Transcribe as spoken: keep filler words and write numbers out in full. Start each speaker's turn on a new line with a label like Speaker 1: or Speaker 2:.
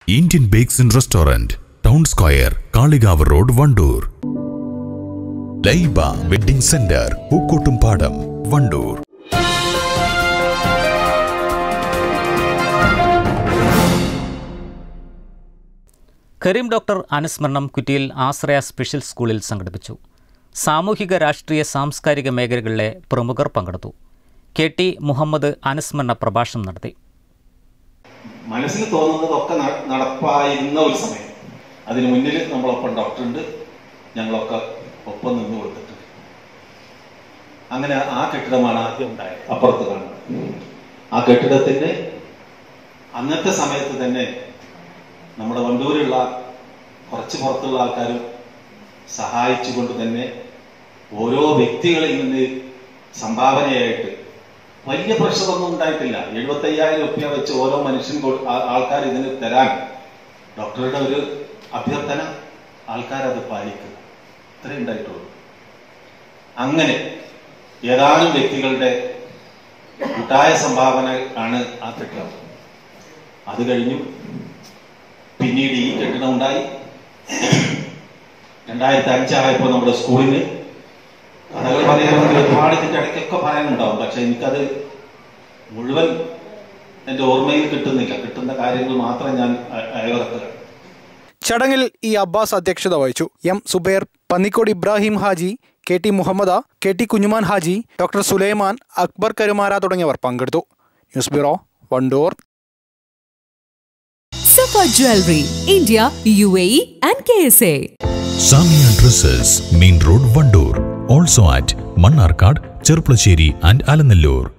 Speaker 1: Indian Bakes and Restaurant, Town Square, Kaligav Road, Vandoor. Laiba Wedding Center, Pookkottumpadam, Vandoor.
Speaker 2: Karim doctor അനുസ്മരണം കുറ്റിയിൽ ആശ്രയ special സ്കൂളിൽ സംഘടിപ്പിച്ചു. സാമൂഹിക രാഷ്ട്രീയ സാംസ്കാരിക മേഖലകളിലെ പ്രമുഖർ പങ്കെടുത്തു. കെ ടി മുഹമ്മദ് അനുസ്മരണ പ്രഭാഷണം നടത്തി.
Speaker 3: മനസ്സിൽ തോന്നുന്നതൊക്കെ നടപ്പായിരുന്ന ഒരു സമയം, അതിന് മുന്നിൽ നമ്മളൊപ്പം ഡോക്ടറുണ്ട്, ഞങ്ങളൊക്കെ ഒപ്പം നിന്ന് കൊടുത്തിട്ടുണ്ട്. അങ്ങനെ ആ കെട്ടിടമാണ് ആദ്യം ഉണ്ടായത്. അപ്പുറത്ത് കാണുന്നത് ആ കെട്ടിടത്തിന്റെ അന്നത്തെ സമയത്ത് തന്നെ നമ്മുടെ വണ്ടൂരുള്ള കുറച്ച് പുറത്തുള്ള ആൾക്കാരും സഹായിച്ചുകൊണ്ട് തന്നെ ഓരോ വ്യക്തികളിൽ നിന്ന് സംഭാവനയായിട്ട് വലിയ പ്രഷറൊന്നും ഉണ്ടായിട്ടില്ല. എഴുപത്തയ്യായിരം റുപ്യ വെച്ച് ഓരോ മനുഷ്യൻ ആൾക്കാർ ഇതിന് തരാൻ ഡോക്ടറുടെ ഒരു അഭ്യർത്ഥന, ആൾക്കാരത് പാലിക്കുക, ഇത്രേ ഉണ്ടായിട്ടുള്ളൂ. അങ്ങനെ ഏതാനും വ്യക്തികളുടെ കൂട്ടായ സംഭാവന ആണ് ആ കെട്ടിടം. അത് കഴിഞ്ഞു പിന്നീട് ഈ കെട്ടിടം ഉണ്ടായി. രണ്ടായിരത്തി അഞ്ചായപ്പോൾ നമ്മുടെ സ്കൂളിന് കഥകൾ പറയാനെങ്കിൽ ഒരുപാട് ഇതിന്റെ ഇടയ്ക്കൊക്കെ പറയാനുണ്ടാവും. പക്ഷെ എനിക്കത് മുഴുവൻ എന്റെ ഓർമ്മയിൽ കിട്ടുന്നില്ല. കിട്ടുന്ന കാര്യങ്ങൾ മാത്രം ഞാൻ അയവിറക്കുക.
Speaker 4: ചടങ്ങിൽ ഇ അബ്ബാസ് അധ്യക്ഷത വഹിച്ചു. M Zubair, Pannikode Ibrahim Haji, K T Muhammad, K T Kunhuman Haji, doctor Sulaiman, Akbar Karumara തുടങ്ങിയവർ പങ്കെടുത്തു. News bureau, Vandoor.
Speaker 5: Safa Jewelry, India, U A E and K S A.
Speaker 1: Samia Dresses, Main Road, Vandoor. Also at Mannarkad, Cherupalacheri and Alanallur.